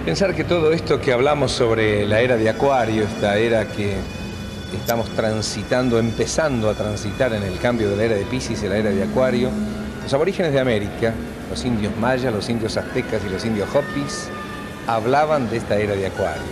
Pensar que todo esto que hablamos sobre la era de Acuario, esta era que estamos transitando, empezando a transitar en el cambio de la era de Piscis a la era de Acuario, los aborígenes de América, los indios mayas, los indios aztecas y los indios hopis, hablaban de esta era de Acuario.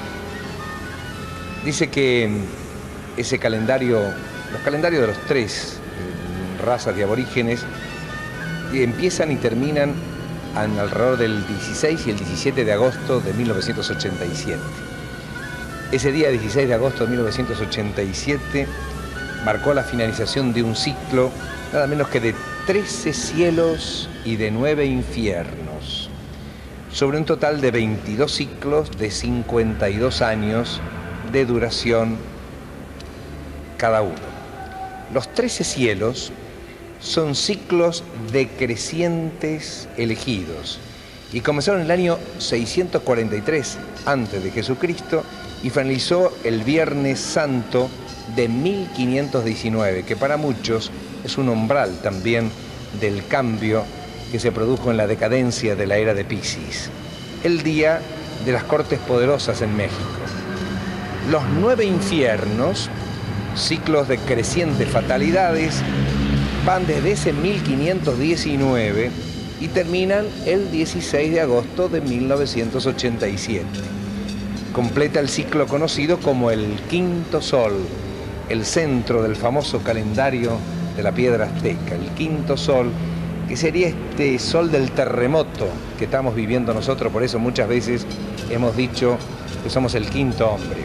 Dice que ese calendario, los calendarios de los tres razas de aborígenes, empiezan y terminan alrededor del 16 y el 17 de agosto de 1987. Ese día, 16 de agosto de 1987, marcó la finalización de un ciclo, nada menos que de 13 cielos y de 9 infiernos, sobre un total de 22 ciclos de 52 años de duración cada uno. Los 13 cielos son ciclos decrecientes elegidos y comenzaron en el año 643 antes de Jesucristo y finalizó el Viernes Santo de 1519, que para muchos es un umbral también del cambio que se produjo en la decadencia de la era de Piscis, el día de las Cortes Poderosas en México. Los 9 infiernos, ciclos de crecientes fatalidades, van desde ese 1519 y terminan el 16 de agosto de 1987. Completa el ciclo conocido como el quinto sol, el centro del famoso calendario de la piedra azteca, el quinto sol, que sería este sol del terremoto que estamos viviendo nosotros. Por eso muchas veces hemos dicho que somos el quinto hombre.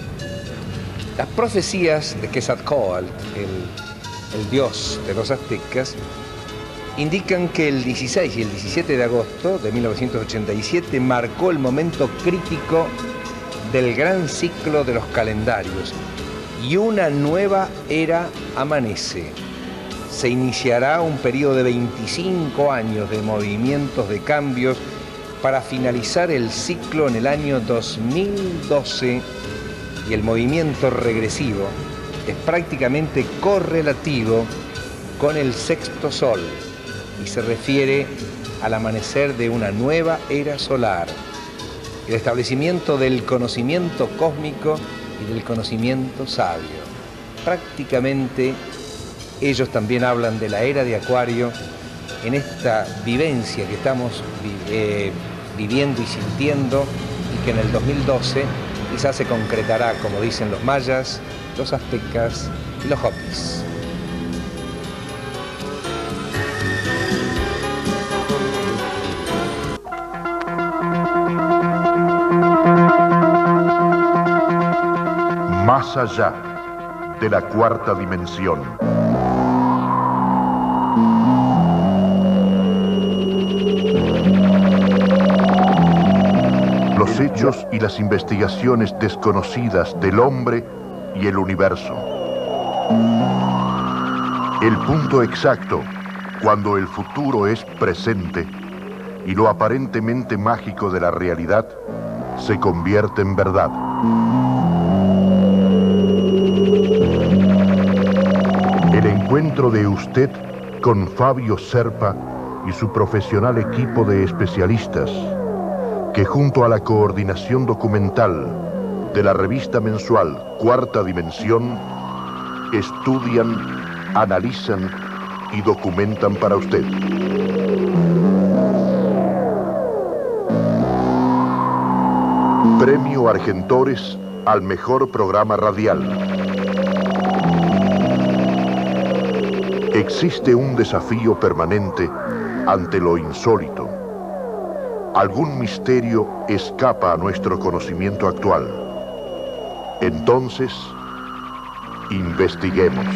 Las profecías de Quetzalcóatl, el dios de los aztecas, indican que el 16 y el 17 de agosto de 1987 marcó el momento crítico del gran ciclo de los calendarios y una nueva era amanece. Se iniciará un periodo de 25 años de movimientos, de cambios, para finalizar el ciclo en el año 2012, y el movimiento regresivo es prácticamente correlativo con el sexto sol y se refiere al amanecer de una nueva era solar, el establecimiento del conocimiento cósmico y del conocimiento sabio. Prácticamente ellos también hablan de la era de Acuario en esta vivencia que estamos viviendo y sintiendo, y que en el 2012 quizás se concretará, como dicen los mayas, los aztecas y los hopis. Más allá de la cuarta dimensión. Los hechos y las investigaciones desconocidas del hombre y el universo. El punto exacto cuando el futuro es presente y lo aparentemente mágico de la realidad se convierte en verdad. El encuentro de usted con Fabio Serpa y su profesional equipo de especialistas, que junto a la coordinación documental de la revista mensual Cuarta Dimensión, estudian, analizan y documentan para usted. Premio Argentores al mejor programa radial. Existe un desafío permanente ante lo insólito. Algún misterio escapa a nuestro conocimiento actual. Entonces, investiguemos.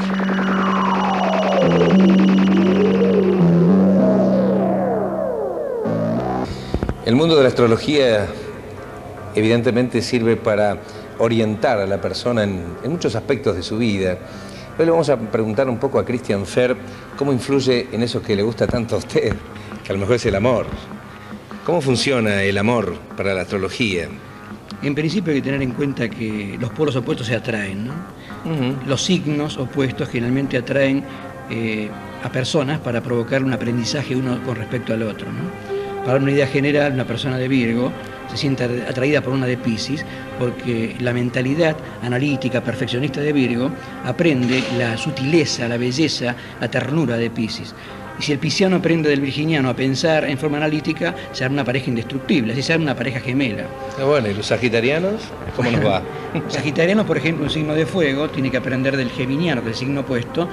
El mundo de la astrología evidentemente sirve para orientar a la persona en muchos aspectos de su vida. Hoy le vamos a preguntar un poco a Christian Ferb cómo influye en eso que le gusta tanto a usted, que a lo mejor es el amor. ¿Cómo funciona el amor para la astrología? En principio hay que tener en cuenta que los polos opuestos se atraen, ¿no? Los signos opuestos generalmente atraen a personas para provocar un aprendizaje uno con respecto al otro, ¿no? Para dar una idea general, una persona de Virgo se siente atraída por una de Piscis, porque la mentalidad analítica, perfeccionista de Virgo aprende la sutileza, la belleza, la ternura de Piscis. Y si el pisciano aprende del virginiano a pensar en forma analítica, se arma una pareja indestructible, así se arma una pareja gemela. Bueno, ¿y los sagitarianos? ¿Cómo nos va? Sagitariano, por ejemplo, un signo de fuego, tiene que aprender del geminiano, que es el signo opuesto,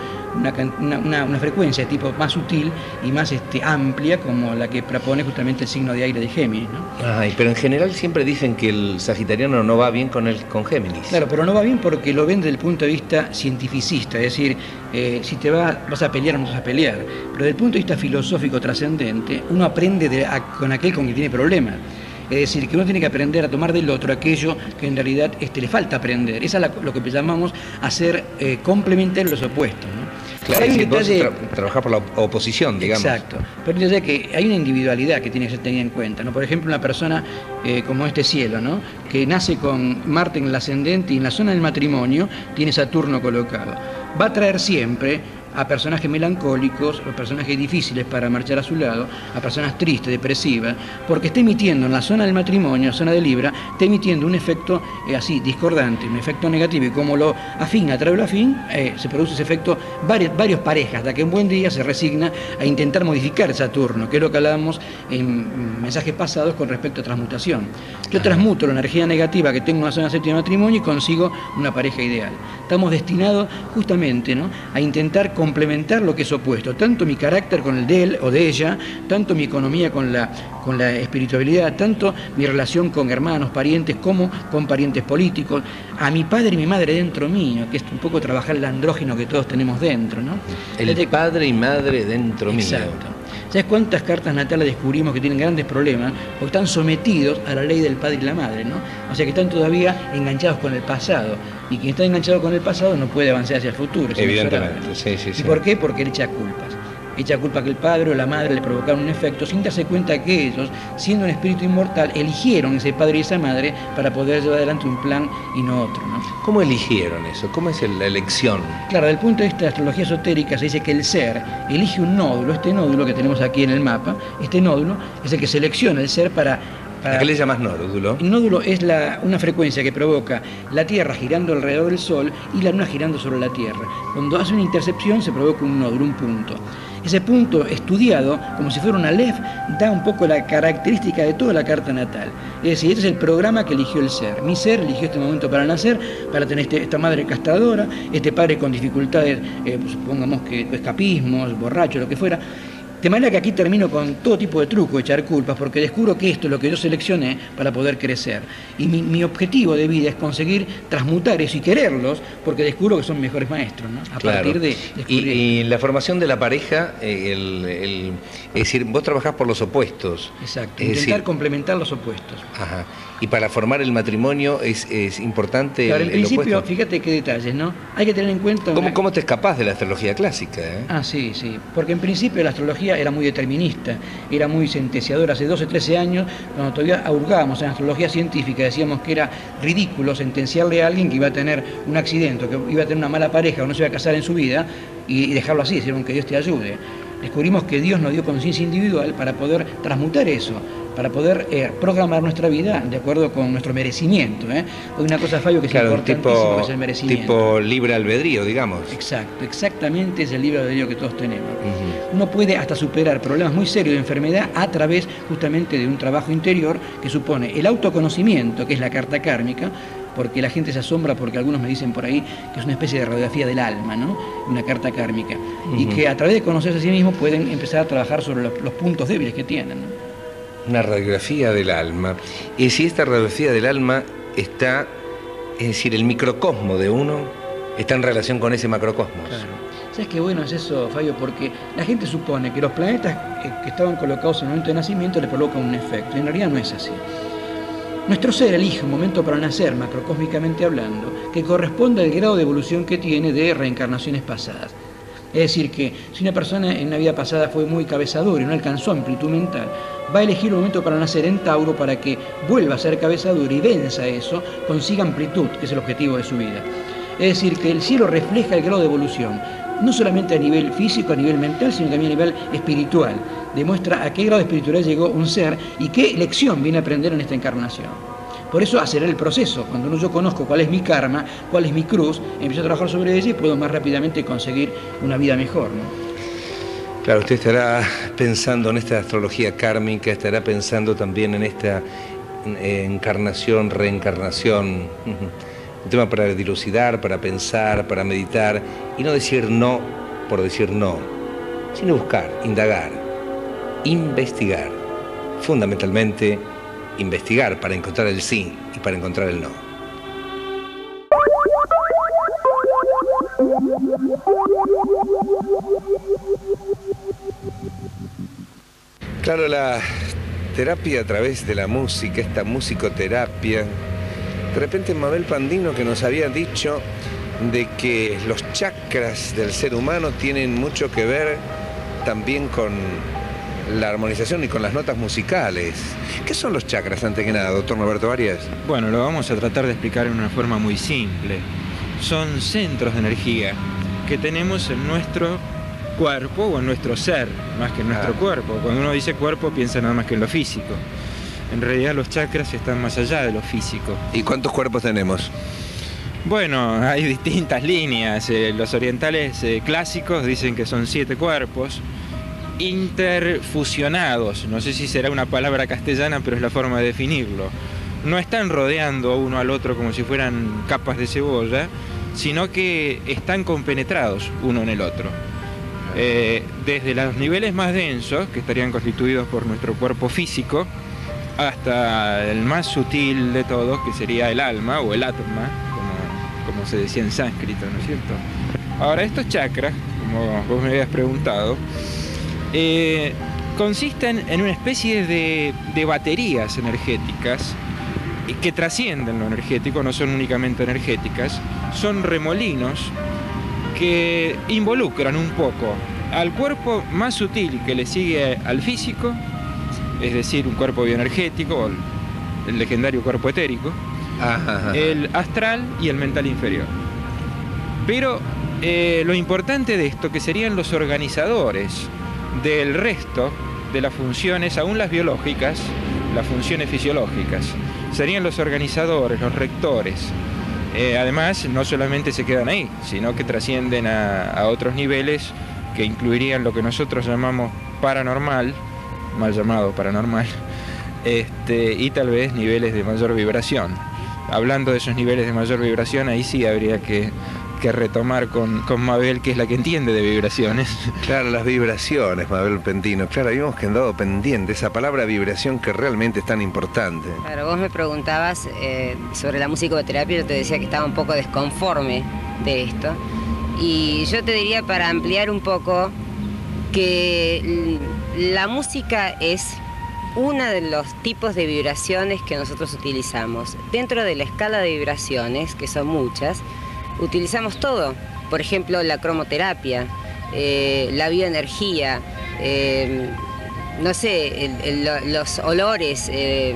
una frecuencia de tipo más sutil y más amplia, como la que propone justamente el signo de aire de Géminis, ¿no? Ay, pero en general siempre dicen que el sagitariano no va bien con Géminis. Claro, pero no va bien porque lo ven desde el punto de vista cientificista, es decir, si te vas a pelear o no vas a pelear. Pero desde el punto de vista filosófico trascendente, uno aprende con aquel con quien tiene problemas. Es decir, que uno tiene que aprender a tomar del otro aquello que en realidad le falta aprender. Esa es lo que llamamos hacer complementar los opuestos, ¿no? Claro, hay un detalle... trabajar por la oposición, digamos. Exacto. Pero ya que hay una individualidad que tiene que ser tenida en cuenta, ¿no? Por ejemplo, una persona como este cielo, ¿no? Que nace con Marte en el ascendente y en la zona del matrimonio tiene Saturno colocado. Va a traer siempre a personajes melancólicos, a personajes difíciles para marchar a su lado, a personas tristes, depresivas, porque está emitiendo en la zona del matrimonio, zona de Libra, está emitiendo un efecto así, discordante, un efecto negativo, y como lo afín atrae lo afín, se produce ese efecto, varios parejas, hasta que un buen día se resigna a intentar modificar Saturno, que es lo que hablábamos en mensajes pasados con respecto a transmutación. Yo transmuto la energía negativa que tengo en la zona séptima de matrimonio y consigo una pareja ideal. Estamos destinados justamente, ¿no?, a intentar complementar lo que es opuesto, tanto mi carácter con el de él o de ella, tanto mi economía con la espiritualidad, tanto mi relación con hermanos, parientes, como con parientes políticos, a mi padre y mi madre dentro mío, que es un poco trabajar el andrógeno que todos tenemos dentro, ¿no? El padre y madre dentro mío. Exacto. ¿Sabes cuántas cartas natales descubrimos que tienen grandes problemas? Porque están sometidos a la ley del padre y la madre, ¿no? O sea que están todavía enganchados con el pasado. Y quien está enganchado con el pasado no puede avanzar hacia el futuro. Evidentemente, sí. ¿Y por qué? Porque él echa culpas. Echa culpa que el padre o la madre le provocaron un efecto sin darse cuenta que ellos, siendo un espíritu inmortal, eligieron ese padre y esa madre para poder llevar adelante un plan y no otro, ¿no? ¿Cómo eligieron eso? ¿Cómo es la elección? Claro, desde el punto de vista de astrología esotérica se dice que el ser elige un nódulo, este nódulo que tenemos aquí en el mapa, este nódulo es el que selecciona el ser para... ¿A qué le llamas nódulo? El nódulo es una frecuencia que provoca la Tierra girando alrededor del Sol y la Luna girando sobre la Tierra. Cuando hace una intercepción se provoca un nódulo, un punto. Ese punto estudiado, como si fuera una LEF, da un poco la característica de toda la carta natal. Es decir, este es el programa que eligió el ser. Mi ser eligió este momento para nacer, para tener esta madre castradora, este padre con dificultades, supongamos que escapismos, borracho, lo que fuera. De manera que aquí termino con todo tipo de truco, echar culpas, porque descubro que esto es lo que yo seleccioné para poder crecer. Y mi objetivo de vida es conseguir transmutar eso y quererlos, porque descubro que son mejores maestros, ¿no? Partir de descubrir. Y la formación de la pareja, es decir, vos trabajás por los opuestos. Exacto, intentar complementar los opuestos. Ajá. Y para formar el matrimonio es importante claro, el principio, opuesto. Fíjate qué detalles, ¿no? Hay que tener en cuenta... ¿Cómo te escapás de la astrología clásica? Ah, sí. Porque en principio la astrología era muy determinista, era muy sentenciadora. Hace 12, 13 años, cuando todavía hurgábamos en astrología científica, decíamos que era ridículo sentenciarle a alguien que iba a tener un accidente, que iba a tener una mala pareja o no se iba a casar en su vida y dejarlo así, decir que Dios te ayude. Descubrimos que Dios nos dio conciencia individual para poder transmutar eso, para poder programar nuestra vida de acuerdo con nuestro merecimiento. Hay una cosa, Fabio, que es importantísimo, que es el merecimiento. Tipo libre albedrío, digamos. Exacto, exactamente es el libre albedrío que todos tenemos. Uno puede hasta superar problemas muy serios de enfermedad a través justamente de un trabajo interior que supone el autoconocimiento, que es la carta kármica, porque la gente se asombra porque algunos me dicen por ahí que es una especie de radiografía del alma, ¿no? Una carta kármica. Y que a través de conocerse a sí mismos pueden empezar a trabajar sobre los puntos débiles que tienen, ¿no? Una radiografía del alma. Y si esta radiografía del alma está, es decir, el microcosmo de uno está en relación con ese macrocosmos. Claro. ¿Sabes qué bueno es eso, Fabio? Porque la gente supone que los planetas que estaban colocados en el momento de nacimiento le provocan un efecto. Y en realidad no es así. Nuestro ser elige un momento para nacer, macrocósmicamente hablando, que corresponde al grado de evolución que tiene de reencarnaciones pasadas. Es decir, que si una persona en una vida pasada fue muy cabezadura y no alcanzó amplitud mental, va a elegir un momento para nacer en Tauro para que vuelva a ser cabezadura y venza eso, consiga amplitud, que es el objetivo de su vida. Es decir, que el cielo refleja el grado de evolución. no solamente a nivel físico, a nivel mental, sino también a nivel espiritual. Demuestra a qué grado de espiritualidad llegó un ser y qué lección viene a aprender en esta encarnación. Por eso acelerar el proceso. Cuando yo conozco cuál es mi karma, cuál es mi cruz, empiezo a trabajar sobre ella y puedo más rápidamente conseguir una vida mejor, ¿no? Claro, usted estará pensando en esta astrología kármica, estará pensando también en esta encarnación, reencarnación, un tema para dilucidar, para pensar, para meditar y no decir no por decir no, sino buscar, indagar, investigar, fundamentalmente investigar para encontrar el sí y para encontrar el no. Claro, la terapia a través de la música, esta musicoterapia. De repente Mabel Pandino, que nos había dicho de que los chakras del ser humano tienen mucho que ver también con la armonización y con las notas musicales. ¿Qué son los chakras, antes que nada, doctor Norberto Arias? Bueno, lo vamos a tratar de explicar en una forma muy simple. Son centros de energía que tenemos en nuestro cuerpo o en nuestro ser, más que en nuestro cuerpo. Cuando uno dice cuerpo piensa nada más que en lo físico. En realidad los chakras están más allá de lo físico. ¿Y cuántos cuerpos tenemos? Bueno, hay distintas líneas. Los orientales clásicos dicen que son 7 cuerpos interfusionados. No sé si será una palabra castellana, pero es la forma de definirlo. No están rodeando uno al otro como si fueran capas de cebolla, sino que están compenetrados uno en el otro. Desde los niveles más densos, que estarían constituidos por nuestro cuerpo físico, hasta el más sutil de todos, que sería el alma o el atma, como se decía en sánscrito, ¿no es cierto? Ahora, estos chakras, como vos me habías preguntado, consisten en una especie de baterías energéticas que trascienden lo energético, no son únicamente energéticas, son remolinos que involucran un poco al cuerpo más sutil que le sigue al físico, es decir, un cuerpo bioenergético, el legendario cuerpo etérico, el astral y el mental inferior. Pero lo importante de esto, que serían los organizadores del resto de las funciones, aún las biológicas, las funciones fisiológicas, serían los organizadores, los rectores. Además, no solamente se quedan ahí, sino que trascienden a otros niveles que incluirían lo que nosotros llamamos paranormal, mal llamado paranormal, y tal vez niveles de mayor vibración. Hablando de esos niveles de mayor vibración, ahí sí habría que retomar con Mabel, que es la que entiende de vibraciones. Claro, las vibraciones, Mabel Pandino. Claro, habíamos quedado pendiente esa palabra vibración que realmente es tan importante. Claro, vos me preguntabas sobre la musicoterapia, yo te decía que estaba un poco desconforme de esto. Y yo te diría, para ampliar un poco, que la música es uno de los tipos de vibraciones que nosotros utilizamos. Dentro de la escala de vibraciones, que son muchas, utilizamos todo. Por ejemplo, la cromoterapia, la bioenergía, no sé, los olores,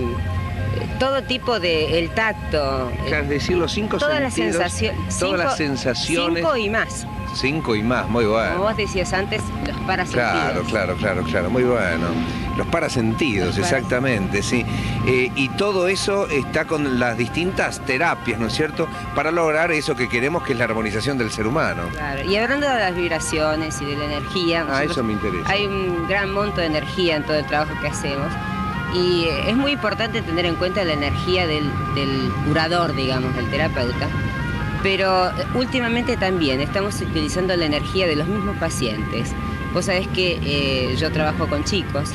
todo tipo de el tacto. Claro, es decir, los 5 todas sentidos, todas las sensaciones. 5 y más. 5 y más, muy bueno. Como vos decías antes, los parasentidos. Claro, muy bueno. Los parasentidos, exactamente, sí. Y todo eso está con las distintas terapias, ¿no es cierto?, para lograr eso que queremos, que es la armonización del ser humano. Claro, y hablando de las vibraciones y de la energía, eso me interesa. Hay un gran monto de energía en todo el trabajo que hacemos. Y es muy importante tener en cuenta la energía del curador, digamos, del terapeuta. Pero últimamente también estamos utilizando la energía de los mismos pacientes. Vos sabés que yo trabajamos con chicos,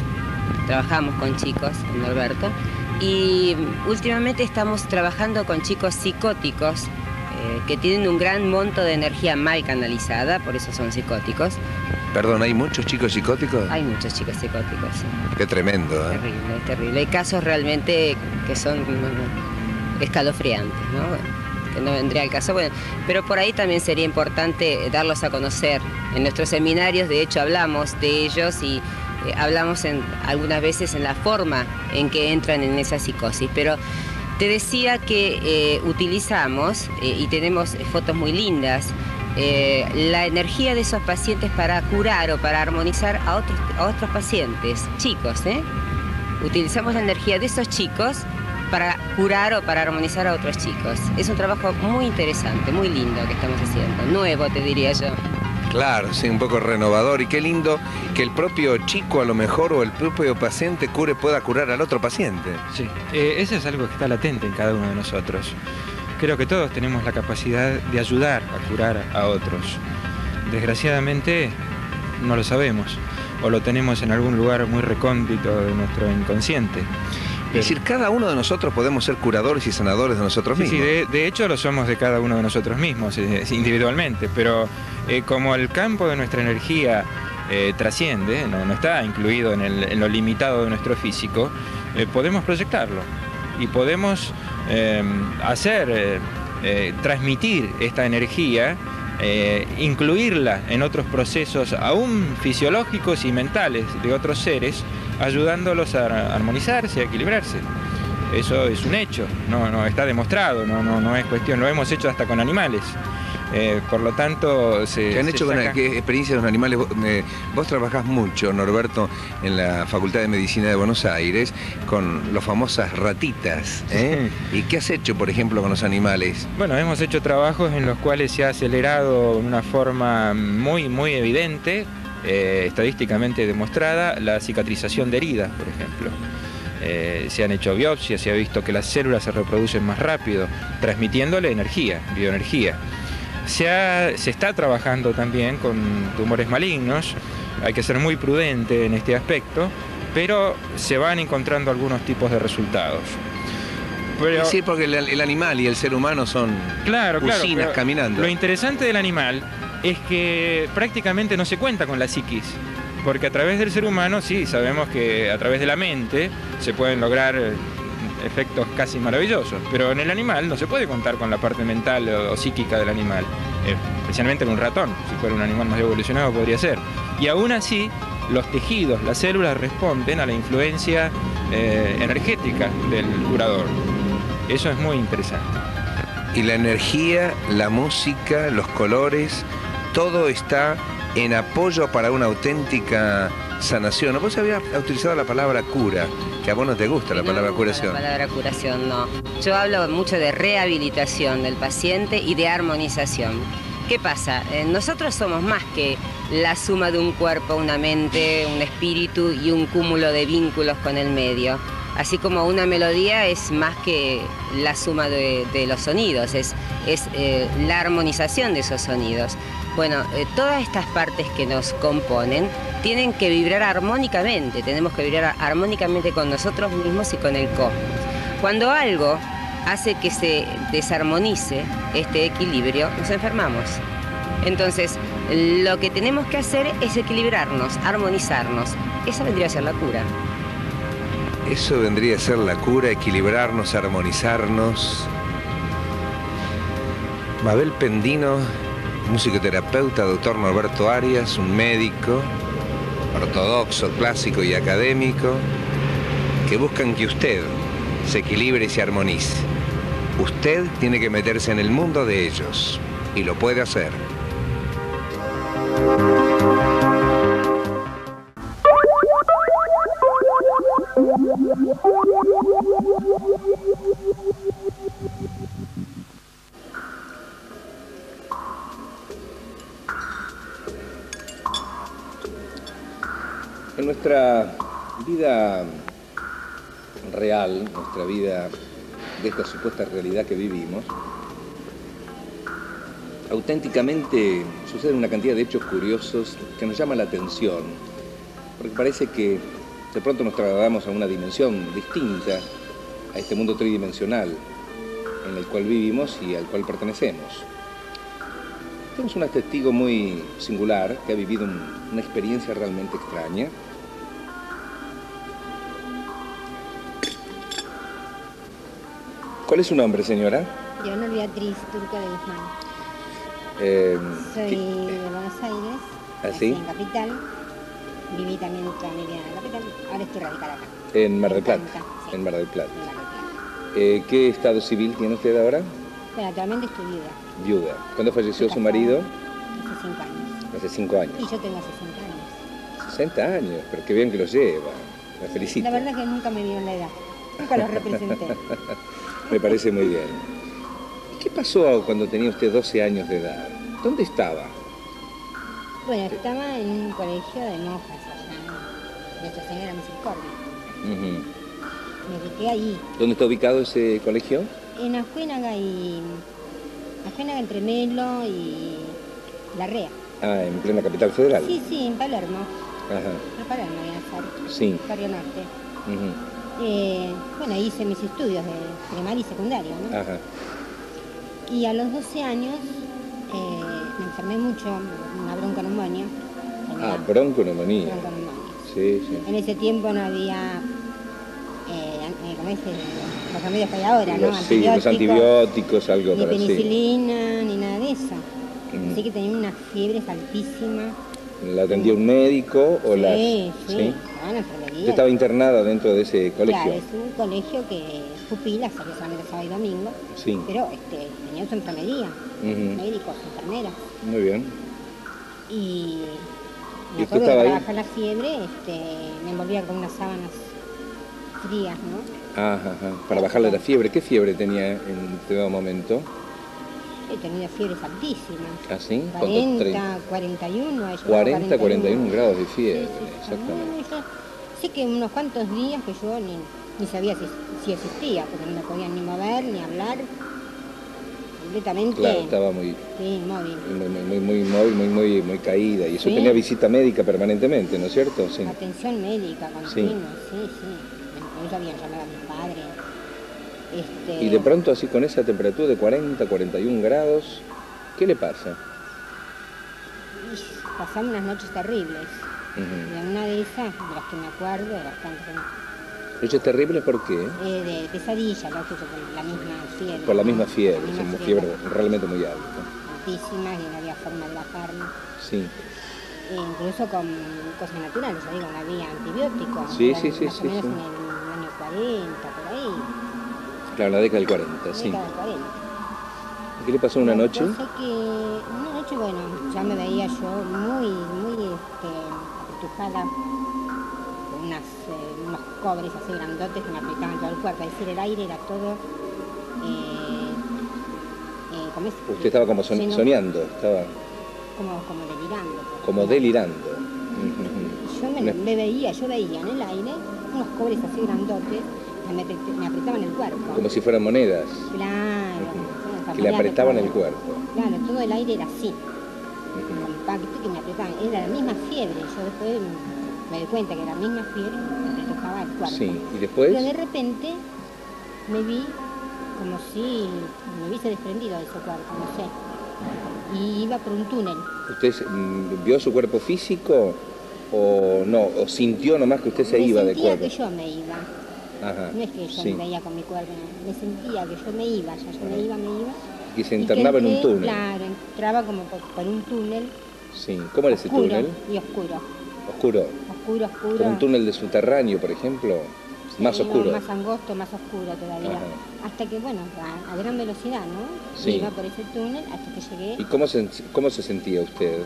Norberto, y últimamente estamos trabajando con chicos psicóticos que tienen un gran monto de energía mal canalizada, por eso son psicóticos. Perdón, ¿hay muchos chicos psicóticos? Hay muchos chicos psicóticos, sí. Qué tremendo, ¿eh? Terrible, es terrible. Hay casos realmente que son escalofriantes, ¿no? Que no vendría al caso, bueno, pero por ahí también sería importante darlos a conocer. En nuestros seminarios, de hecho, hablamos de ellos y hablamos algunas veces en la forma en que entran en esa psicosis. Pero te decía que utilizamos, y tenemos fotos muy lindas, la energía de esos pacientes para curar o para armonizar a otros pacientes, chicos, Utilizamos la energía de esos chicos para curar o para armonizar a otros chicos. Es un trabajo muy interesante, muy lindo que estamos haciendo, nuevo te diría yo. Claro, sí, un poco renovador, y qué lindo que el propio chico a lo mejor o el propio paciente pueda curar al otro paciente. Sí, eso es algo que está latente en cada uno de nosotros. Creo que todos tenemos la capacidad de ayudar a curar a otros. Desgraciadamente no lo sabemos, o lo tenemos en algún lugar muy recóndito de nuestro inconsciente. Es decir, cada uno de nosotros podemos ser curadores y sanadores de nosotros mismos. Sí, de hecho lo somos de cada uno de nosotros mismos, individualmente, pero como el campo de nuestra energía trasciende, no está incluido en lo limitado de nuestro físico, podemos proyectarlo y podemos transmitir esta energía, incluirla en otros procesos aún fisiológicos y mentales de otros seres, ayudándolos a armonizarse, a equilibrarse. Eso es un hecho, no está demostrado, no es cuestión, lo hemos hecho hasta con animales. Por lo tanto, ¿Qué han hecho qué experiencias con animales? Vos trabajás mucho, Norberto, en la Facultad de Medicina de Buenos Aires, con las famosas ratitas. ¿Y qué has hecho, por ejemplo, con los animales? Bueno, hemos hecho trabajos en los cuales se ha acelerado de una forma muy, muy evidente, estadísticamente demostrada, la cicatrización de heridas, por ejemplo. Se han hecho biopsias, se ha visto que las células se reproducen más rápido, transmitiéndole energía, bioenergía. Se está trabajando también con tumores malignos, hay que ser muy prudente en este aspecto, pero se van encontrando algunos tipos de resultados. Pero, sí, porque el animal y el ser humano son usinas caminando. Lo interesante del animal es que prácticamente no se cuenta con la psiquis, porque a través del ser humano sí sabemos que a través de la mente se pueden lograr efectos casi maravillosos, pero en el animal no se puede contar con la parte mental o psíquica del animal, especialmente en un ratón. Si fuera un animal más evolucionado podría ser, y aún así los tejidos, las células responden a la influencia energética del curador. Eso es muy interesante. Y la energía, la música, los colores, todo está en apoyo para una auténtica sanación. Vos habías utilizado la palabra cura, que a vos no te gusta la palabra curación. La palabra curación no. Yo hablo mucho de rehabilitación del paciente y de armonización. ¿Qué pasa? Nosotros somos más que la suma de un cuerpo, una mente, un espíritu y un cúmulo de vínculos con el medio. Así como una melodía es más que la suma de los sonidos, es la armonización de esos sonidos. Bueno, todas estas partes que nos componen tienen que vibrar armónicamente, tenemos que vibrar armónicamente con nosotros mismos y con el cosmos. Cuando algo hace que se desarmonice este equilibrio, nos enfermamos. Entonces, lo que tenemos que hacer es equilibrarnos, armonizarnos. Esa vendría a ser la cura. Eso vendría a ser la cura, equilibrarnos, armonizarnos. Mabel Pendino, musicoterapeuta, doctor Norberto Arias, un médico ortodoxo, clásico y académico, que buscan que usted se equilibre y se armonice. Usted tiene que meterse en el mundo de ellos, y lo puede hacer. En nuestra vida real, nuestra vida de esta supuesta realidad que vivimos, auténticamente suceden una cantidad de hechos curiosos que nos llaman la atención, porque parece que de pronto nos trasladamos a una dimensión distinta a este mundo tridimensional en el cual vivimos y al cual pertenecemos. Tenemos un testigo muy singular que ha vivido una experiencia realmente extraña. ¿Cuál es su nombre, señora? Leonor Beatriz Turco de Guzmán. Soy de Buenos Aires, ¿así? En Capital. Viví también toda mi vida en la capital. Ahora estoy radicada acá. En Mar del Plata. Sí. En Mar del Plata. En Mar del Plata. ¿Qué estado civil tiene usted ahora? Bueno, actualmente estoy viuda. Viuda. ¿Cuándo falleció su marido? hace 5 años. Y yo tengo 60 años. 60 años, pero qué bien que lo lleva. La felicito. La verdad que nunca me dieron la edad. Nunca los representé. Me parece muy bien. ¿Y qué pasó cuando tenía usted 12 años de edad? ¿Dónde estaba? Bueno, estaba en un colegio de monjas allá en Nuestra Señora Misericordia. Ujú. Me dediqué ahí, ¿Dónde está ubicado ese colegio? en Ascuénaga entre Melo y La Rea. Ah, en plena capital federal. Sí, sí, en Palermo. Ajá, En Palermo, en sí. Barrio Norte. Ujú. Bueno, ahí hice mis estudios de primaria y secundaria, ¿no? Ajá. Y a los 12 años me enfermé mucho, una bronconeumonía. Ah, bronconeumonía. Bronconeumonía. Sí, sí. En ese tiempo no había, ¿cómo es? Los remedios que hay ahora, ¿no? Sí, los antibióticos, algo ni para así. penicilina, ni nada de eso. Mm. Así que tenía unas fiebres altísimas. ¿La atendía un médico o Sí, las...? sí, ¿Sí? bueno, enfermería. ¿Usted estaba internada dentro de ese colegio? Claro, es un colegio que pupila, salió solamente sábado y domingo, Sí. pero tenía su enfermería, Ujú. médicos, enfermeras. Muy bien. Y ¿Y me usted acuerdo que estaba para ahí? bajar la fiebre me envolvían con unas sábanas frías, ¿no? Ajá, ajá. Para bajarle la fiebre. ¿Qué fiebre tenía en determinado momento? He tenido fiebres altísimas. ¿Así? 40, 41. 40, 41 grados de fiebre, Sí, sí, exactamente. yo sé que unos cuantos días que yo ni sabía si existía, porque no me podían ni mover, ni hablar. Completamente. Claro, estaba muy, Sí, inmóvil. muy móvil, muy caída. Y eso Sí. tenía visita médica permanentemente, ¿no es cierto? Sí. Atención médica continua, sí, sí. Incluso habían llamado a mis padres. Y de pronto así con esa temperatura de 40, 41 grados, ¿qué le pasa? Pasamos unas noches terribles. Ujú. Y en una de esas, de las que me acuerdo, de bastante ¿Eso es terrible por qué? de pesadilla, lo que por la misma fiebre. Por la ¿no? misma fiebre, La es misma una fiebre realmente muy alta. altísima y no había forma de bajarla. Sí. Incluso con cosas naturales, yo digo, no había antibióticos. Sí, eran sí, sí, más sí, o menos sí. en el año 40, por ahí. Claro, la década del 40, sí. Década del 40. ¿Qué le pasó una La noche? cosa que una noche, bueno, ya me veía yo muy apretujada con unos cobres así grandotes que me apretaban todo el cuerpo. Es decir, el aire era todo... ¿cómo es? Usted estaba como Lleno- soñando, estaba como delirando. pues. como delirando. Ujú. Yo me veía en el aire unos cobres así grandotes que me apretaban el cuerpo. Como si fueran monedas Claro. que le apretaban el cuerpo. Claro, todo el aire era así, Ujú. compacto, que me apretaban. Era la misma fiebre. Yo después me di cuenta que era la misma fiebre que me apretujaba el cuerpo. Sí, y después, Pero de repente me vi como si me hubiese desprendido de ese cuerpo, no sé. Y iba por un túnel. ¿usted vio su cuerpo físico o no? ¿O sintió nomás que usted se Me iba del sentía cuerpo? que yo me iba. Ajá, No es que yo sí. me veía con mi cuerpo, no. Me sentía que yo me iba, ya yo me iba. Y se Y que internaba en un entré, túnel. Claro, entraba como por un túnel. Sí. ¿Cómo era ese Oscuro túnel? y oscuro. Oscuro. Oscuro. Como un túnel de subterráneo, por ejemplo. Más Sí, oscuro. Más angosto, más oscuro todavía. Ajá. Hasta que, bueno, a gran velocidad, ¿no? Sí. Iba por ese túnel hasta que llegué. ¿Y cómo se sentía usted?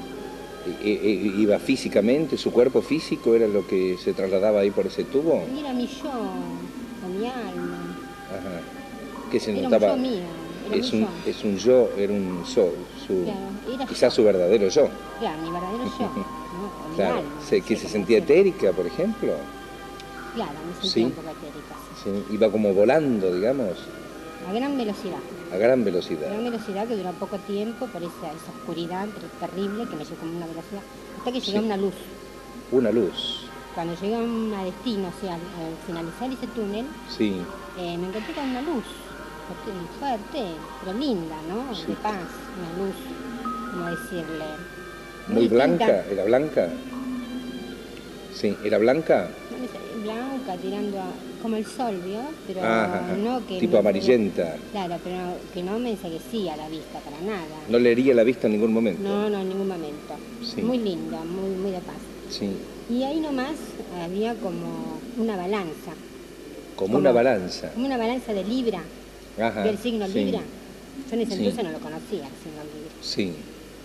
¿Iba físicamente? ¿Su cuerpo físico era lo que se trasladaba ahí por ese tubo? Y era mi yo, o mi alma. Ajá. ¿Qué se Era un notaba? yo mío. Era Es mi un, yo. es un yo, era un yo, Claro, era quizás yo. su verdadero yo. Claro, mi verdadero yo. ¿no? O mi Claro. alma, ¿Que no se sé cómo sentía decirlo. etérica, por ejemplo? Claro, me sentía Sí. un poco etérica, sí. Sí, iba como volando, digamos, A gran velocidad. a gran A velocidad. gran velocidad que duró poco tiempo por esa oscuridad terrible que me llevó como una velocidad. Hasta que llegó Sí. una luz. Una luz, Cuando llegué a un destino, o sea, al finalizar ese túnel, sí. me encontré con una luz fuerte, pero linda, ¿no? Sí. De paz, una luz, ¿cómo decirle? Muy distinta. blanca, ¿era blanca? Sí, ¿era blanca? No me sé, blanca, tirando como el sol, ¿vio? Pero Ajá, no que... tipo amarillenta. Claro, pero que no me enseguecía la vista para nada. No le hería la vista en ningún momento. No, en ningún momento. Sí. Muy linda, muy de paz. Sí, Y ahí nomás había como una balanza. como una balanza. Como una balanza de Libra, Ajá, del signo sí. Libra. Yo en ese Sí. entonces no lo conocía, el signo Libra. Sí,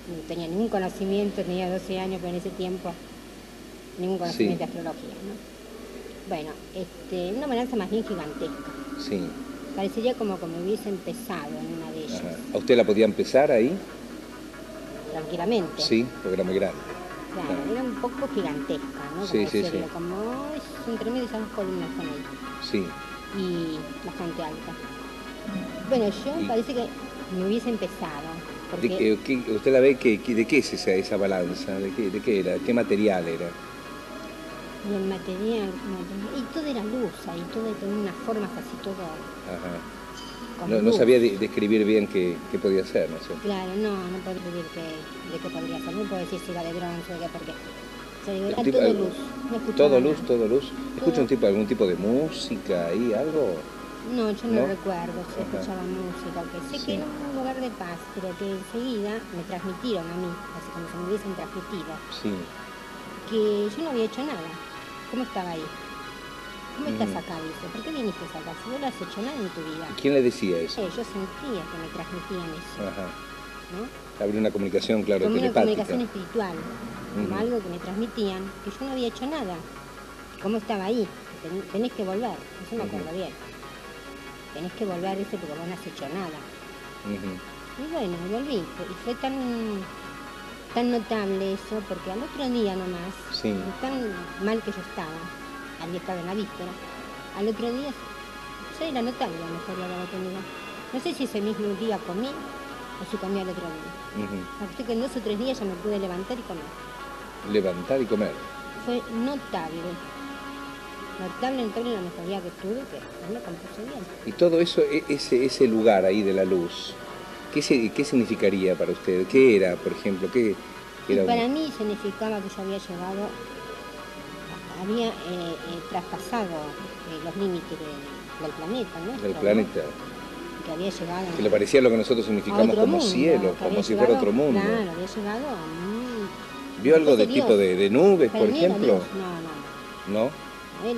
no tenía ningún conocimiento, tenía 12 años, pero en ese tiempo ningún conocimiento de astrología, ¿no? Bueno, una balanza más bien gigantesca. Sí. Parecería como que me hubiese empezado en una de ellas. Ajá. ¿A usted la podía empezar ahí? Tranquilamente. Sí, porque era muy grande. Claro, era un poco gigantesca, ¿no? Como Sí, sí, decirlo, sí. como entre medio de esas dos columnas con ahí. Sí. Y bastante alta. Bueno, yo Y- parece que me hubiese empezado. Porque ¿Usted la ve de qué es esa balanza? ¿De qué era? ¿Qué material era? y el material, y todo era luz ahí, todo tenía unas formas así, todo Ajá. con No luz. sabía describir bien qué podía ser, ¿no sé? Claro, no puedo decir de qué podría ser, no puedo decir si era de bronce o de qué, porque o sea, digo, era todo luz. No escuchaba Todo nada. luz, todo luz. ¿Escucha algún tipo de música ahí, algo? No, yo no ¿No? recuerdo si Ajá. escuchaba música, que sé Sí. que era un lugar de paz, pero que enseguida me transmitieron a mí, así como si me hubiesen transmitido, Sí. que yo no había hecho nada. ¿Cómo estaba ahí? ¿Cómo estás Ujú. acá? Dice, ¿por qué viniste acá? Si no lo has hecho nada en tu vida. ¿Y quién le decía eso? Yo sentía que me transmitían eso, Ajá. ¿no? Habría una comunicación, claro, Como una telepática. comunicación espiritual, como Ujú. algo que me transmitían, que yo no había hecho nada. ¿Cómo estaba ahí? Tenés que volver, eso me acuerdo bien. Tenés que volver, dice, porque vos no has hecho nada. Ujú. Y bueno, volví, y fue tan notable eso, porque al otro día nomás, Sí. tan mal que yo estaba, había estado en la víspera, al otro día ya era notable la mejoría que había tenido. No sé si ese mismo día comí o si comí al otro día. Ujú. Así que en 2 o 3 días ya me pude levantar y comer. Levantar y comer. Fue notable la mejoría que tuve, que no me compuse bien. Y todo eso, ese lugar ahí de la luz, ¿qué significaría para usted? ¿Qué era, por ejemplo? ¿Qué Y era? para mí significaba que yo había llegado, había traspasado los límites del planeta, ¿no? Del planeta. Que había llegado Que le parecía lo que nosotros a significamos otro como mundo, cielo, que como había si fuera llegado, otro mundo. Claro, había llegado a un... ¿Vio algo de Dios. tipo de nubes, Para por mí era ejemplo? Dios. No, ¿No? era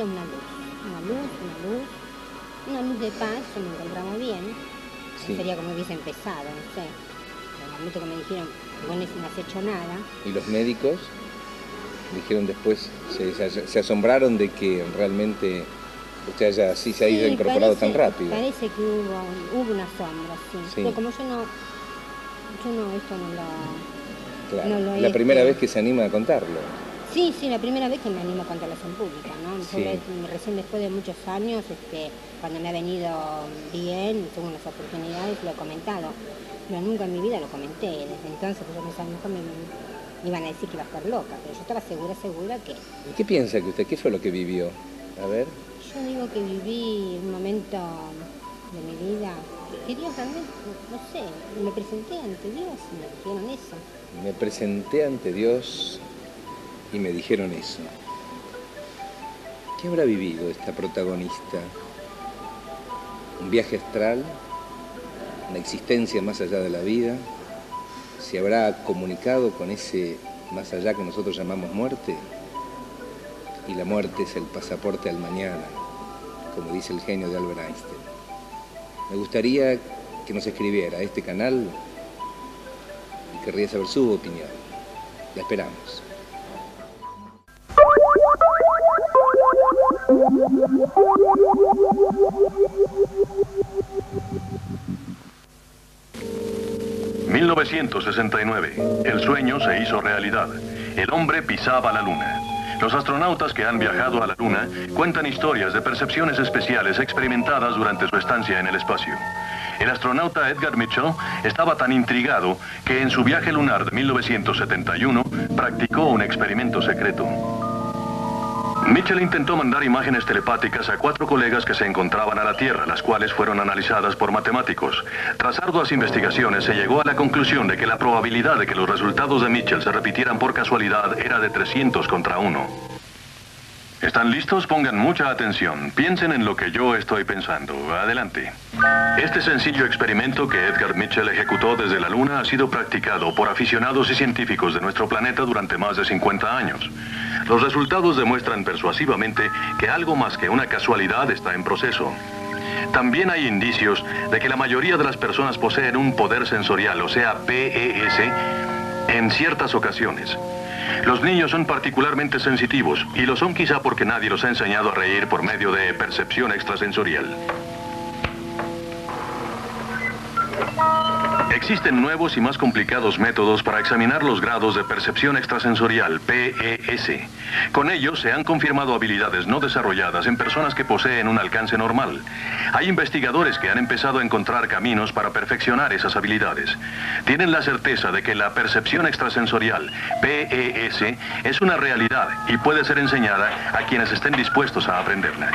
una luz de paz, yo me encontraba bien. Sí. Sería como hubiese empezado, no sé. En el momento que me dijeron, vos no has hecho nada, Y los médicos dijeron después, se asombraron de que realmente usted se haya sí, incorporado tan rápido. Parece que hubo una sombra, sí. Sí. Pero como yo no, esto no lo... Claro. no lo La primera este- vez que se anima a contarlo. Sí, la primera vez que me animo a contarlas en público, ¿no? Sí. Recién después de muchos años, cuando me ha venido bien, según las oportunidades, lo he comentado. Pero nunca en mi vida lo comenté. Desde entonces, pues yo pensaba, mejor me iban a decir que iba a estar loca, pero yo estaba segura que... ¿Y qué piensa que usted? ¿Qué fue lo que vivió? A ver. Yo digo que viví un momento de mi vida que Dios realmente, no sé, me presenté ante Dios y me dijeron eso. Me presenté ante Dios y me dijeron eso. ¿Qué habrá vivido esta protagonista? ¿Un viaje astral? ¿Una existencia más allá de la vida? ¿Se habrá comunicado con ese más allá que nosotros llamamos muerte? Y la muerte es el pasaporte al mañana, como dice el genio de Albert Einstein. Me gustaría que nos escribiera a este canal y querría saber su opinión. La esperamos. ...1969... El sueño se hizo realidad. El hombre pisaba la luna. Los astronautas que han viajado a la luna cuentan historias de percepciones especiales experimentadas durante su estancia en el espacio. El astronauta Edgar Mitchell estaba tan intrigado que en su viaje lunar de 1971 practicó un experimento secreto. Mitchell intentó mandar imágenes telepáticas a 4 colegas que se encontraban a la Tierra, las cuales fueron analizadas por matemáticos. Tras arduas investigaciones, se llegó a la conclusión de que la probabilidad de que los resultados de Mitchell se repitieran por casualidad era de 300 contra 1. ¿Están listos? Pongan mucha atención. Piensen en lo que yo estoy pensando. Adelante. Este sencillo experimento que Edgar Mitchell ejecutó desde la Luna ha sido practicado por aficionados y científicos de nuestro planeta durante más de 50 años. Los resultados demuestran persuasivamente que algo más que una casualidad está en proceso. También hay indicios de que la mayoría de las personas poseen un poder sensorial, o sea, PES, en ciertas ocasiones. Los niños son particularmente sensitivos y lo son quizá porque nadie los ha enseñado a reír por medio de percepción extrasensorial. Existen nuevos y más complicados métodos para examinar los grados de percepción extrasensorial, PES. Con ellos se han confirmado habilidades no desarrolladas en personas que poseen un alcance normal. Hay investigadores que han empezado a encontrar caminos para perfeccionar esas habilidades. Tienen la certeza de que la percepción extrasensorial, PES, es una realidad y puede ser enseñada a quienes estén dispuestos a aprenderla.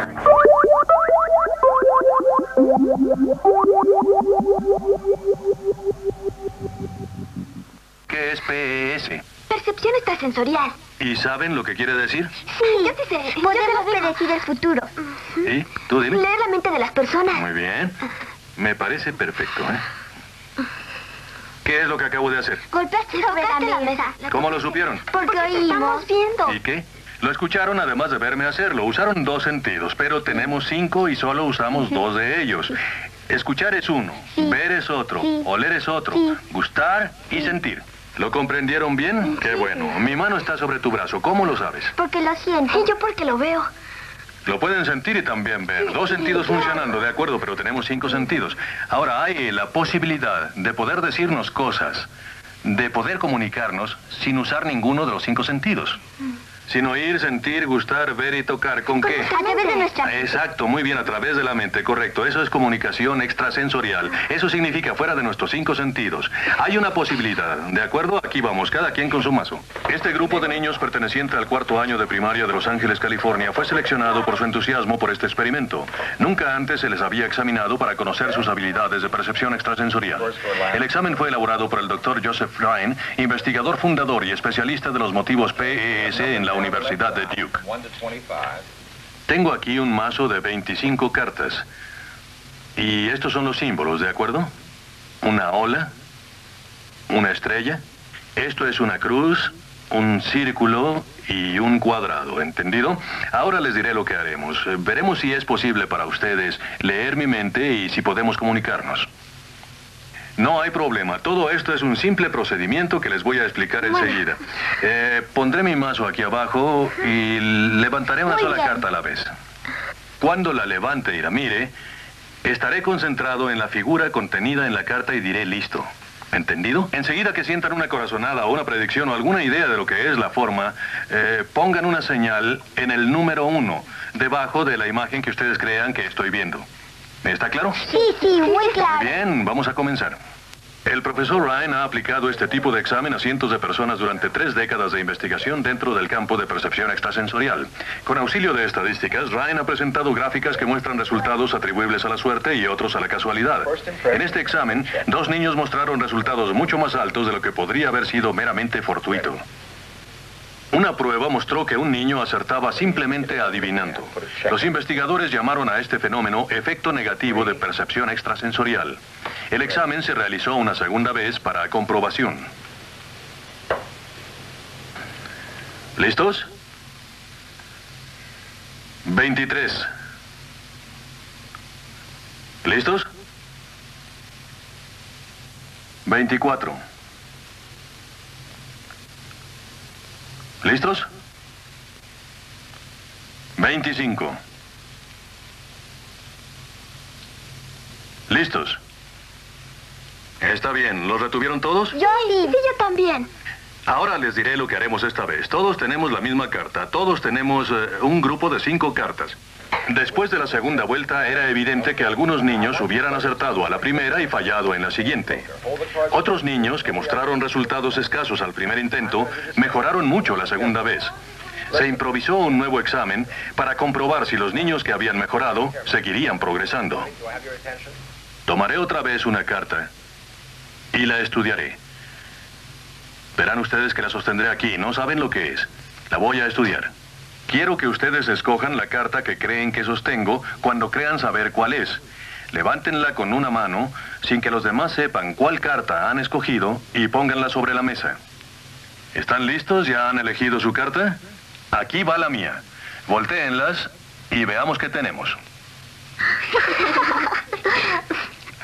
¿Qué es PES? Percepción extrasensorial. ¿Y saben lo que quiere decir? Sí, yo sí sé. Podemos predecir el futuro. ¿Sí? ¿Tú dime? Leer la mente de las personas. Muy bien. Me parece perfecto, ¿eh? ¿Qué es lo que acabo de hacer? Golpeaste sobre la mesa. ¿Cómo lo supieron? Porque oímos. Viendo. ¿Y qué? Lo escucharon además de verme hacerlo. Usaron 2 sentidos, pero tenemos 5 y solo usamos 2 de ellos. Escuchar es uno, ver es otro, oler es otro, gustar y sentir. ¿Lo comprendieron bien? Qué bueno. Mi mano está sobre tu brazo. ¿Cómo lo sabes? Porque lo siento. Y yo porque lo veo. Lo pueden sentir y también ver. 2 sentidos funcionando, de acuerdo, pero tenemos 5 sentidos. Ahora hay la posibilidad de poder decirnos cosas, de poder comunicarnos sin usar ninguno de los 5 sentidos. Sin oír, sentir, gustar, ver y tocar. ¿Con qué? A través de nuestra... Exacto, muy bien, a través de la mente, correcto. Eso es comunicación extrasensorial. Eso significa fuera de nuestros 5 sentidos. Hay una posibilidad, ¿de acuerdo? Aquí vamos, cada quien con su mazo. Este grupo de niños perteneciente al 4º año de primaria de Los Ángeles, California, fue seleccionado por su entusiasmo por este experimento. Nunca antes se les había examinado para conocer sus habilidades de percepción extrasensorial. El examen fue elaborado por el Dr. Joseph Ryan, investigador fundador y especialista de los motivos PES en la Universidad de Duke. Tengo aquí un mazo de 25 cartas. Y estos son los símbolos, ¿de acuerdo? Una ola, una estrella, esto es una cruz, un círculo y un cuadrado, ¿entendido? Ahora les diré lo que haremos. Veremos si es posible para ustedes leer mi mente y si podemos comunicarnos. No hay problema. Todo esto es un simple procedimiento que les voy a explicar enseguida. Pondré mi mazo aquí abajo y levantaré una sola carta a la vez. Cuando la levante y la mire, estaré concentrado en la figura contenida en la carta y diré listo. ¿Entendido? Enseguida que sientan una corazonada o una predicción o alguna idea de lo que es la forma, pongan una señal en el número 1, debajo de la imagen que ustedes crean que estoy viendo. ¿Está claro? Sí, muy claro. Bien, vamos a comenzar. El profesor Ryan ha aplicado este tipo de examen a cientos de personas durante 3 décadas de investigación dentro del campo de percepción extrasensorial. Con auxilio de estadísticas, Ryan ha presentado gráficas que muestran resultados atribuibles a la suerte y otros a la casualidad. En este examen, 2 niños mostraron resultados mucho más altos de lo que podría haber sido meramente fortuito. Una prueba mostró que un niño acertaba simplemente adivinando. Los investigadores llamaron a este fenómeno efecto negativo de percepción extrasensorial. El examen se realizó una segunda vez para comprobación. ¿Listos? 23. ¿Listos? 24. ¿Listos? 25. ¿Listos? Está bien, ¿los retuvieron todos? Yo sí, yo también. Ahora les diré lo que haremos esta vez. Todos tenemos la misma carta. Todos tenemos un grupo de 5 cartas. Después de la segunda vuelta, era evidente que algunos niños hubieran acertado a la primera y fallado en la siguiente. Otros niños, que mostraron resultados escasos al primer intento, mejoraron mucho la segunda vez. Se improvisó un nuevo examen para comprobar si los niños que habían mejorado seguirían progresando. Tomaré otra vez una carta y la estudiaré. Verán ustedes que la sostendré aquí. No saben lo que es. La voy a estudiar. Quiero que ustedes escojan la carta que creen que sostengo cuando crean saber cuál es. Levántenla con una mano sin que los demás sepan cuál carta han escogido y pónganla sobre la mesa. ¿Están listos? ¿Ya han elegido su carta? Aquí va la mía. Voltéenlas y veamos qué tenemos.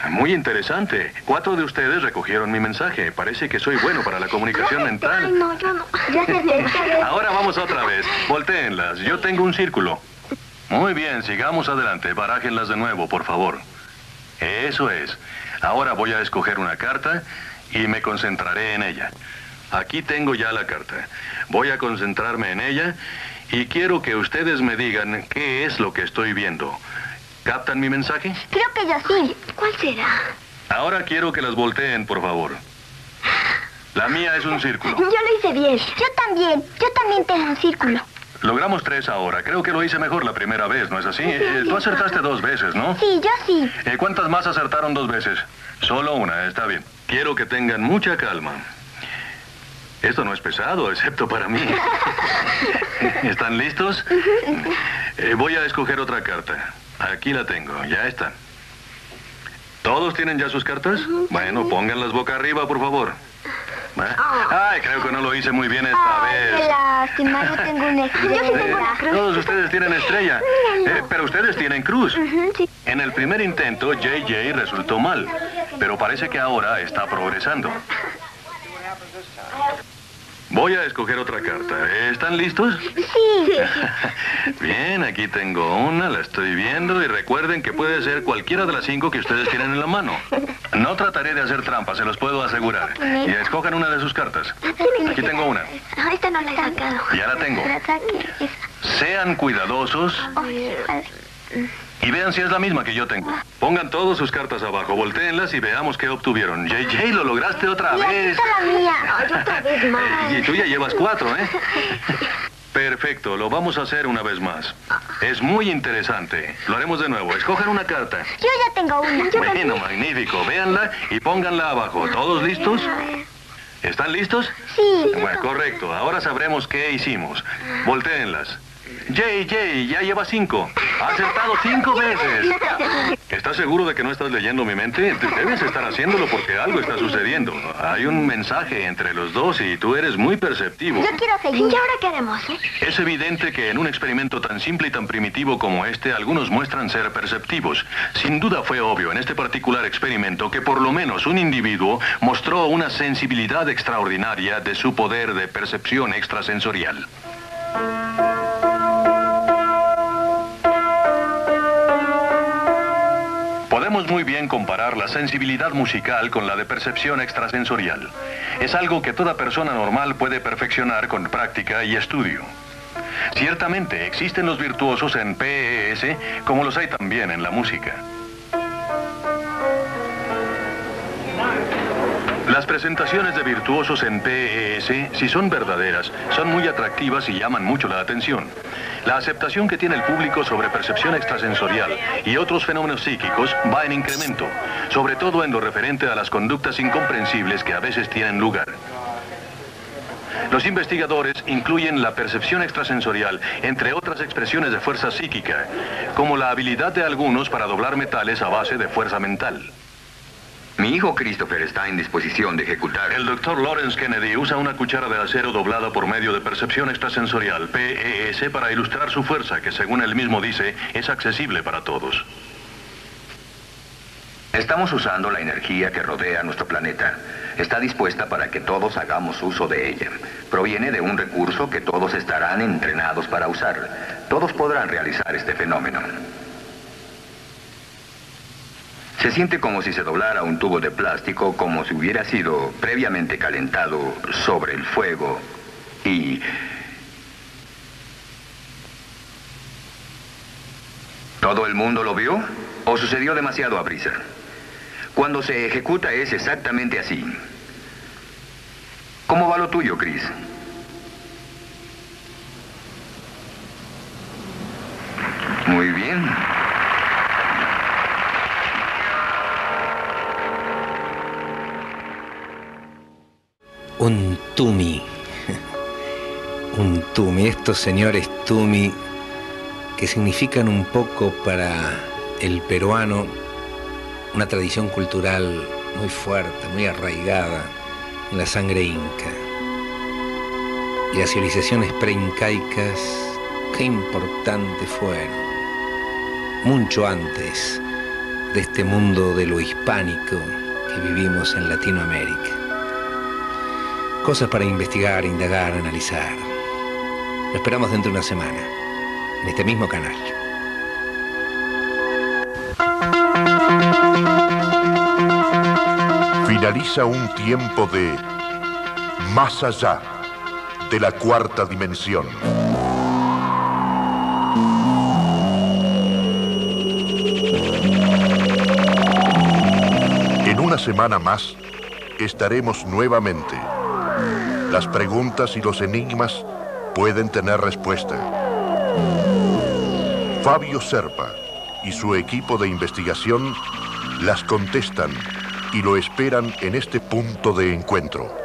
Muy interesante. 4 de ustedes recogieron mi mensaje. Parece que soy bueno para la comunicación mental. Ay, no, yo no. Ya acerté. Ahora vamos otra vez. Voltéenlas. Yo tengo un círculo. Muy bien, sigamos adelante. Barájenlas de nuevo, por favor. Eso es. Ahora voy a escoger una carta y me concentraré en ella. Aquí tengo ya la carta. Voy a concentrarme en ella y quiero que ustedes me digan qué es lo que estoy viendo. ¿Captan mi mensaje? Creo que yo sí. ¿Cuál será? Ahora quiero que las volteen, por favor. La mía es un círculo. Yo lo hice bien. Yo también tengo un círculo. Logramos 3 ahora. Creo que lo hice mejor la primera vez, ¿no es así? Tú acertaste 2 veces, ¿no? Sí, yo sí. ¿Cuántas más acertaron 2 veces? Solo una, está bien. Quiero que tengan mucha calma. Esto no es pesado, excepto para mí. ¿Están listos? Voy a escoger otra carta. Aquí la tengo, ya está. ¿Todos tienen ya sus cartas? Bueno, pónganlas boca arriba, por favor. Ay, creo que no lo hice muy bien esta vez. Qué lástima, yo tengo una estrella. Yo tengo una cruz. Todos ustedes tienen estrella. Pero ustedes tienen cruz. Sí. En el primer intento, JJ resultó mal. Pero parece que ahora está progresando. Voy a escoger otra carta. ¿Están listos? Sí. Bien, aquí tengo una, la estoy viendo y recuerden que puede ser cualquiera de las 5 que ustedes tienen en la mano. No trataré de hacer trampas, se los puedo asegurar. Y escojan una de sus cartas. Aquí tengo una. Esta no la he sacado. Ya la tengo. La saqué. Sean cuidadosos y vean si es la misma que yo tengo. Pongan todas sus cartas abajo, voltéenlas y veamos qué obtuvieron. JJ, lo lograste otra vez. Esta es la mía. Ay, otra vez más. Y tú ya llevas 4, ¿eh? Perfecto, lo vamos a hacer una vez más. Es muy interesante. Lo haremos de nuevo. Escojan una carta. Yo ya tengo una. Bueno, magnífico. Véanla y pónganla abajo. ¿Todos listos? ¿Están listos? Sí. Bueno, correcto. Ahora sabremos qué hicimos. Voltéenlas. JJ, ya lleva 5. Ha acertado 5 veces. ¿Estás seguro de que no estás leyendo mi mente? Debes estar haciéndolo porque algo está sucediendo. Hay un mensaje entre los dos y tú eres muy perceptivo. Yo quiero seguir. ¿Y ahora qué haremos? Es evidente que en un experimento tan simple y tan primitivo como este, algunos muestran ser perceptivos. Sin duda fue obvio en este particular experimento que por lo menos un individuo mostró una sensibilidad extraordinaria de su poder de percepción extrasensorial. Podemos muy bien comparar la sensibilidad musical con la de percepción extrasensorial. Es algo que toda persona normal puede perfeccionar con práctica y estudio. Ciertamente existen los virtuosos en PES, como los hay también en la música. Las presentaciones de virtuosos en PES, si son verdaderas, son muy atractivas y llaman mucho la atención. La aceptación que tiene el público sobre percepción extrasensorial y otros fenómenos psíquicos va en incremento, sobre todo en lo referente a las conductas incomprensibles que a veces tienen lugar. Los investigadores incluyen la percepción extrasensorial, entre otras expresiones de fuerza psíquica, como la habilidad de algunos para doblar metales a base de fuerza mental. Mi hijo Christopher está en disposición de ejecutar. El Dr. Lawrence Kennedy usa una cuchara de acero doblada por medio de percepción extrasensorial, PES, para ilustrar su fuerza, que según él mismo dice, es accesible para todos. Estamos usando la energía que rodea nuestro planeta. Está dispuesta para que todos hagamos uso de ella. Proviene de un recurso que todos estarán entrenados para usar. Todos podrán realizar este fenómeno. Se siente como si se doblara un tubo de plástico, como si hubiera sido previamente calentado sobre el fuego y... ¿Todo el mundo lo vio? ¿O sucedió demasiado a prisa? Cuando se ejecuta es exactamente así. ¿Cómo va lo tuyo, Chris? Muy bien. Un tumi. Un tumi. Estos señores tumi que significan un poco para el peruano una tradición cultural muy fuerte, muy arraigada en la sangre inca. Y las civilizaciones preincaicas, qué importantes fueron. Mucho antes de este mundo de lo hispánico que vivimos en Latinoamérica. Cosas para investigar, indagar, analizar. Lo esperamos dentro de una semana, en este mismo canal. Finaliza un tiempo de Más allá de la cuarta dimensión. En una semana más estaremos nuevamente. Las preguntas y los enigmas pueden tener respuesta. Fabio Serpa y su equipo de investigación las contestan y lo esperan en este punto de encuentro.